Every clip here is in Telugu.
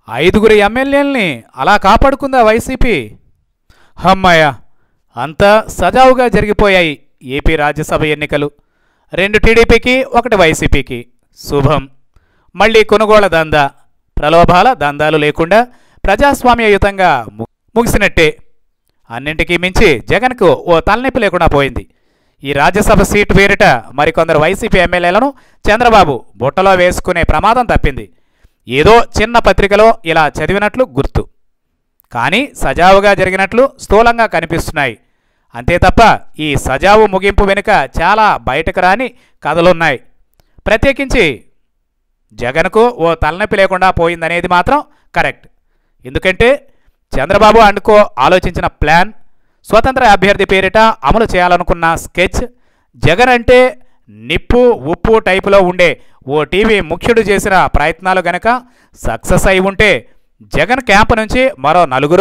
ఐదుగురి ఎమ్మెల్యేలని అలా కాపాడుకుందా వైసీపీ? హమ్మయ్య, అంతా సజావుగా జరిగిపోయాయి ఏపీ రాజ్యసభ ఎన్నికలు. 2 టీడీపీకి, 1 వైసీపీకి. శుభం. మళ్ళీ కొనుగోళ్ల దందా, ప్రలోభాల దందాలు లేకుండా ప్రజాస్వామ్యయుతంగా ముగిసినట్టే. అన్నింటికీ మించి జగన్కు ఓ తలనొప్పి లేకుండా పోయింది. ఈ రాజ్యసభ సీటు పేరిట మరికొందరు వైసీపీ ఎమ్మెల్యేలను చంద్రబాబు బుట్టలో వేసుకునే ప్రమాదం తప్పింది. ఏదో చిన్న పత్రికలో ఇలా చదివినట్లు గుర్తు, కానీ సజావుగా జరిగినట్లు స్థూలంగా కనిపిస్తున్నాయి. అంతే తప్ప ఈ సజావు ముగింపు వెనుక చాలా బయటకు రాని కథలున్నాయి. ప్రత్యేకించి జగన్కు ఓ తలనొప్పి లేకుండా పోయిందనేది మాత్రం కరెక్ట్. ఎందుకంటే చంద్రబాబు అండ్కో ఆలోచించిన ప్లాన్, స్వతంత్ర అభ్యర్థి పేరిట అమలు చేయాలనుకున్న స్కెచ్, జగన్ అంటే నిప్పు ఉప్పు టైపులో ఉండే ఓ టీవీ ముఖ్యుడు చేసిన ప్రయత్నాలు గనక సక్సెస్ అయి ఉంటే జగన్ క్యాంపు నుంచి మరో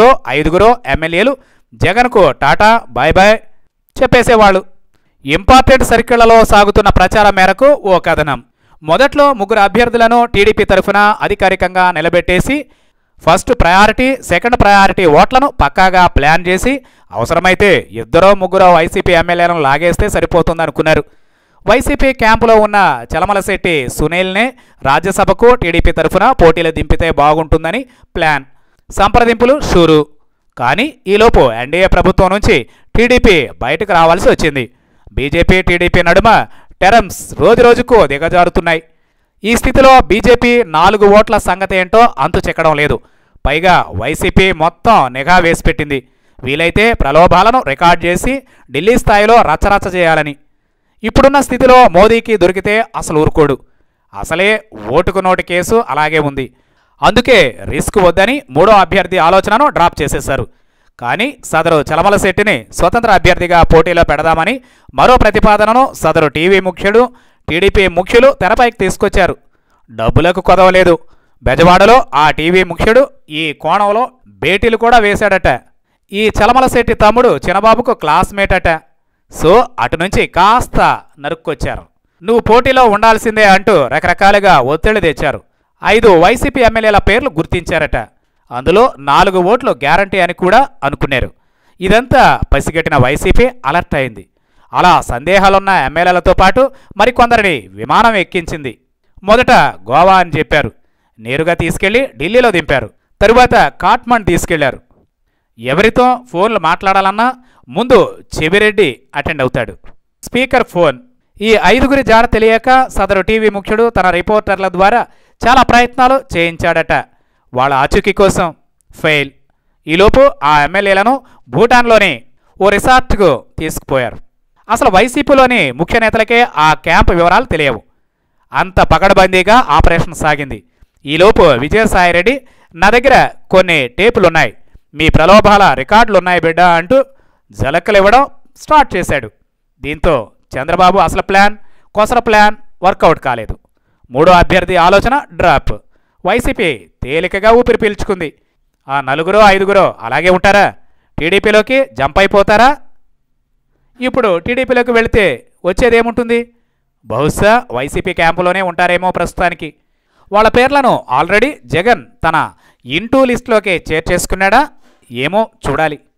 4-5 ఎమ్మెల్యేలు జగన్కు టాటా బాయ్ బాయ్ చెప్పేసేవాళ్ళు. ఇంపార్టెంట్ సర్కిళ్లలో సాగుతున్న ప్రచారం మేరకు ఓ కథనం. మొదట్లో 3 అభ్యర్థులను టీడీపీ తరఫున అధికారికంగా నిలబెట్టేసి ఫస్ట్ ప్రయారిటీ, సెకండ్ ప్రయారిటీ ఓట్లను పక్కాగా ప్లాన్ చేసి అవసరమైతే 2-3 వైసీపీ ఎమ్మెల్యేలను లాగేస్తే సరిపోతుందనుకున్నారు. వైసీపీ క్యాంపులో ఉన్న చలమలశెట్టి సునీల్నే రాజ్యసభకు టీడీపీ తరఫున పోటీలు దింపితే బాగుంటుందని ప్లాన్. సంప్రదింపులు షూరు. కానీ ఈలోపు ఎన్డీఏ ప్రభుత్వం నుంచి టీడీపీ బయటకు రావాల్సి వచ్చింది. బీజేపీ టీడీపీ నడుమ టెరమ్స్ రోజురోజుకు దిగజారుతున్నాయి. ఈ స్థితిలో బీజేపీ 4 ఓట్ల సంగతి ఏంటో అంతు చెక్కడం లేదు. పైగా వైసీపీ మొత్తం నిఘా వేసి పెట్టింది. వీలైతే ప్రలోభాలను రికార్డ్ చేసి ఢిల్లీ స్థాయిలో రచ్చరచ్చ చేయాలని. ఇప్పుడున్న స్థితిలో మోదీకి దొరికితే అసలు ఊరుకోడు. అసలే ఓటుకు నోటు కేసు అలాగే ఉంది. అందుకే రిస్క్ వద్దని 3వ అభ్యర్థి ఆలోచనను డ్రాప్ చేసేశారు. కానీ సదరు చలమలశెట్టిని స్వతంత్ర అభ్యర్థిగా పోటీలో పెడదామని మరో ప్రతిపాదనను సదరు టీవీ ముఖ్యుడు, టీడీపీ ముఖ్యులు తెరపైకి తీసుకొచ్చారు. డబ్బులకు కొదవలేదు. బెజవాడలో ఆ టీవీ ముఖ్యుడు ఈ కోణంలో భేటీలు కూడా వేశాడట. ఈ చలమలశెట్టి తమ్ముడు చిన్నబాబుకు క్లాస్మేట్ అట. సో అటు నుంచి కాస్త నరుక్కొచ్చారు. నువ్వు పోటీలో ఉండాల్సిందే అంటూ రకరకాలుగా ఒత్తిళ్లు తెచ్చారు. 5 వైసీపీ ఎమ్మెల్యేల పేర్లు గుర్తించారట. అందులో 4 ఓట్లు గ్యారంటీ అని కూడా అనుకున్నారు. ఇదంతా పసిగట్టిన వైసీపీ అలర్ట్ అయింది. అలా సందేహాలున్న ఎమ్మెల్యేలతో పాటు మరికొందరిని విమానం ఎక్కించింది. మొదట గోవా అని చెప్పారు. నేరుగా తీసుకెళ్లి ఢిల్లీలో దింపారు. తరువాత కాట్మండ్ తీసుకెళ్లారు. ఎవరితో ఫోన్లు మాట్లాడాలన్నా ముందు చెవిరెడ్డి అటెండ్ అవుతాడు. Speaker phone. ఈ 5గురి జాడ తెలియక సదరు టీవీ ముఖ్యుడు తన రిపోర్టర్ల ద్వారా చాలా ప్రయత్నాలు చేయించాడట. వాళ్ళ ఆచూకీ కోసం ఫెయిల్. ఈలోపు ఆ ఎమ్మెల్యేలను భూటాన్లోని ఓ రిసార్ట్కు తీసుకుపోయారు. అసలు వైసీపీలోని ముఖ్య నేతలకే ఆ క్యాంపు వివరాలు తెలియవు. అంత పకడ్బందీగా ఆపరేషన్ సాగింది. ఈలోపు విజయసాయిరెడ్డి నా దగ్గర కొన్ని టేపులున్నాయి, మీ ప్రలోభాల రికార్డులున్నాయి బిడ్డ అంటూ జలక్కలు ఇవ్వడం స్టార్ట్ చేశాడు. దీంతో చంద్రబాబు అసలు ప్లాన్, కొసర ప్లాన్ వర్కౌట్ కాలేదు. 3వ అభ్యర్థి ఆలోచన డ్రాప్. వైసీపీ తేలికగా ఊపిరి పీల్చుకుంది. ఆ 4-5 అలాగే ఉంటారా? టీడీపీలోకి జంప్ అయిపోతారా? ఇప్పుడు టీడీపీలోకి వెళితే వచ్చేదేముంటుంది? బహుశా వైసీపీ క్యాంపులోనే ఉంటారేమో ప్రస్తుతానికి. వాళ్ళ పేర్లను ఆల్రెడీ జగన్ తన ఇంటూ లిస్టులోకి చేర్చేసుకున్నాడా ఏమో చూడాలి.